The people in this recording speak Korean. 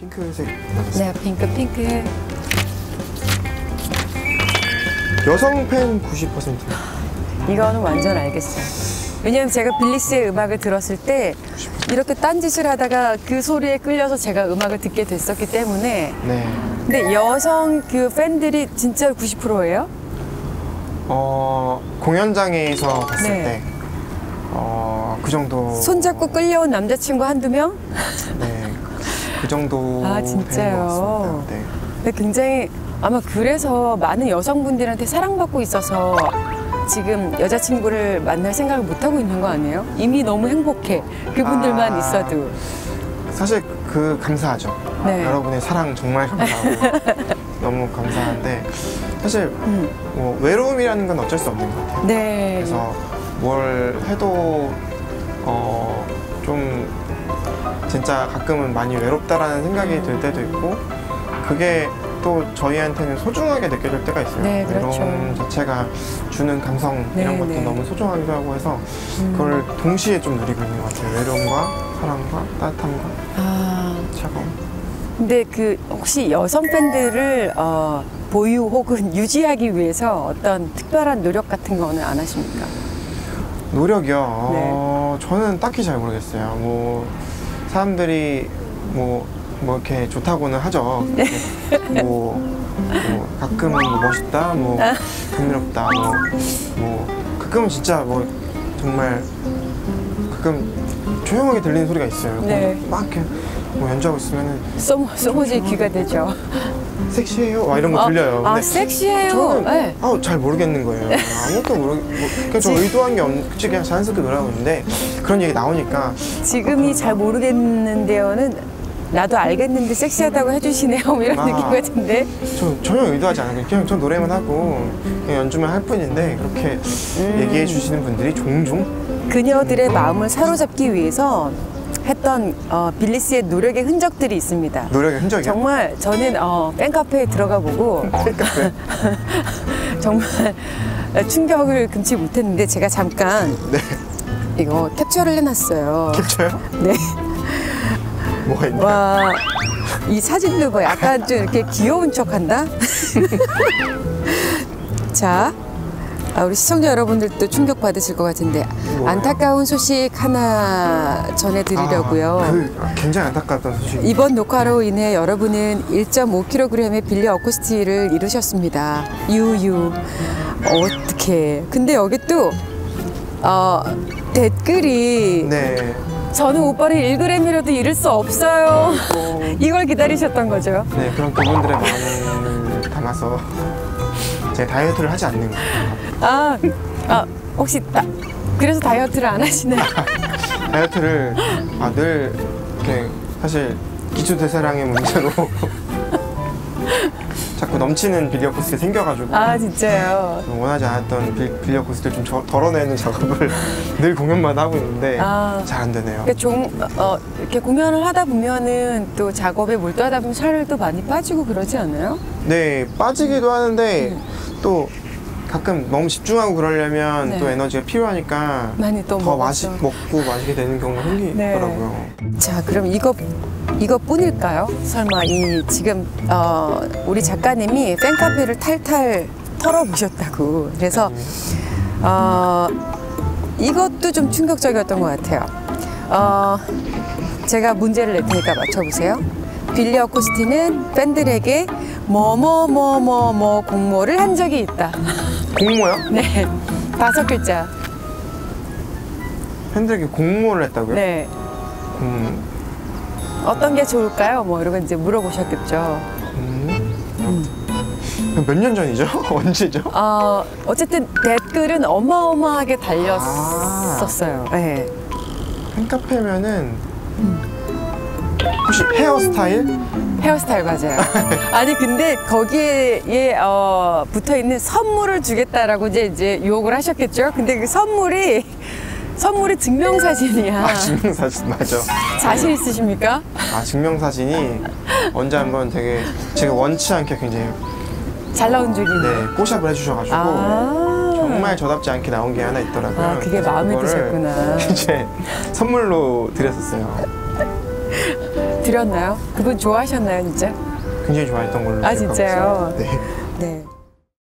핑크색. 네, 핑크. 여성 팬 90%. 이거는 완전 알겠어요. 왜냐면 제가 빌리스의 음악을 들었을 때 이렇게 딴짓을 하다가 그 소리에 끌려서 제가 음악을 듣게 됐었기 때문에. 네. 근데 여성 그 팬들이 진짜 90%예요? 공연장에서 봤을 네. 때, 그 정도. 손잡고 끌려온 남자친구 한두 명? 네. 그 정도. 아, 팬인 진짜요? 것 같습니다. 네. 근데 굉장히 아마 그래서 많은 여성분들한테 사랑받고 있어서 지금 여자친구를 만날 생각을 못하고 있는 거 아니에요? 이미 너무 행복해. 그분들만 있어도. 사실 감사하죠. 네. 여러분의 사랑 정말 감사하고 너무 감사한데 사실 뭐 외로움이라는 건 어쩔 수 없는 것 같아요. 네. 그래서 뭘 해도 좀 진짜 가끔은 많이 외롭다라는 생각이 들 때도 있고 그게 또 저희한테는 소중하게 느껴질 때가 있어요. 네, 그렇죠. 외로움 자체가 주는 감성 이런 것도 너무 소중하기도 하고 해서 그걸 동시에 좀 누리고 있는 것 같아요. 외로움과 사랑과 따뜻함과 차가움. 근데 혹시 여성 팬들을 보유 혹은 유지하기 위해서 어떤 특별한 노력 같은 거는 안 하십니까? 노력이요? 네. 저는 딱히 잘 모르겠어요. 뭐 사람들이 뭐 이렇게 좋다고는 하죠. 네. 가끔은 뭐 멋있다, 뭐 감미롭다, 뭐 가끔은 진짜 뭐 정말 가끔 조용하게 들리는 소리가 있어요. 네. 막 이렇게 뭐 연주하고 있으면은 소모지 귀가 되죠. 섹시해요? 막 이런 거 들려요. 아, 근데 섹시해요? 저는 네. 잘 모르겠는 거예요. 아무것도 그냥 저 의도한 게 없이 그냥 자연스럽게 노래하고 있는데 그런 얘기 나오니까 지금이 잘 모르겠는데요는 나도 알겠는데 섹시하다고 해주시네요. 이런 느낌 같은데. 저 전혀 의도하지 않아요. 그냥 저 노래만 하고 그냥 연주만 할 뿐인데 그렇게 얘기해 주시는 분들이 종종 그녀들의 마음을 사로잡기 위해서 했던 빌리스의 노력의 흔적들이 있습니다. 노력의 흔적이요? 정말 저는 팬카페에 들어가 보고 팬카페? 정말 충격을 금치 못했는데 제가 잠깐 네. 이거 캡처를 해놨어요. 캡처요? 네. 뭐가 있나요? 와, 이 사진도 뭐 약간 좀 이렇게 귀여운 척한다? 자, 우리 시청자 여러분들도 충격 받으실 것 같은데 뭐예요? 안타까운 소식 하나 전해드리려고요. 굉장히 안타까웠던 소식. 이번 녹화로 인해 여러분은 1.5kg의 빌리 어쿠스틱을 잃으셨습니다. 유유. 어떡해. 근데 여기 또 댓글이 네. 저는 오빠를 1g이라도 잃을 수 없어요. 이걸 기다리셨던 거죠. 네, 그런 그분들의 마음을 담아서 제가 다이어트를 하지 않는 거예요. 혹시 그래서 다이어트를 안 하시나요? 다이어트를 늘 이렇게 사실 기초대사량의 문제로 자꾸 넘치는 빌리 어쿠스틱이 생겨가지고 진짜요? 원하지 않았던 빌리 어쿠스틱을 좀 덜어내는 작업을 늘 공연마다 하고 있는데 잘 안 되네요. 그러니까 이렇게 공연을 하다 보면은 또 작업에 몰두하다 보면 살도 많이 빠지고 그러지 않아요? 네, 빠지기도 하는데 또 가끔 너무 집중하고 그러려면 또 에너지가 필요하니까 많이 또 더 먹고 마시게 되는 경우가 생기더라고요. 자, 그럼 이것뿐일까요? 설마 지금 우리 작가님이 팬카페를 탈탈 털어보셨다고. 그래서 이것도 좀 충격적이었던 것 같아요. 제가 문제를 낼 테니까 맞춰보세요. 빌리 어쿠스틱은 팬들에게 뭐뭐뭐뭐뭐 공모를 한 적이 있다. 공모요? 네, 5글자. 팬들에게 공모를 했다고요? 네. 어떤 게 좋을까요? 뭐 이러고 이제 물어보셨겠죠. 몇 년 전이죠? 언제죠? 어쨌든 댓글은 어마어마하게 달렸었어요. 네. 팬카페면은 혹시 헤어스타일? 헤어스타일 맞아요. 아니 근데 거기에 붙어 있는 선물을 주겠다라고 이제 유혹을 하셨겠죠. 근데 그 선물이 증명사진이야. 증명사진 맞아. 자신 있으십니까? 증명사진이 언제 한번 되게 제가 원치 않게 굉장히 잘 나온 적이 네, 뽀샵을 해주셔가지고 정말 저답지 않게 나온 게 하나 있더라고요. 그게 마음에 드셨구나. 이제 선물로 드렸었어요. 드렸나요? 그분 좋아하셨나요, 진짜? 굉장히 좋아했던 걸로 아, 기억하고 진짜요? 있어요. 네. 네.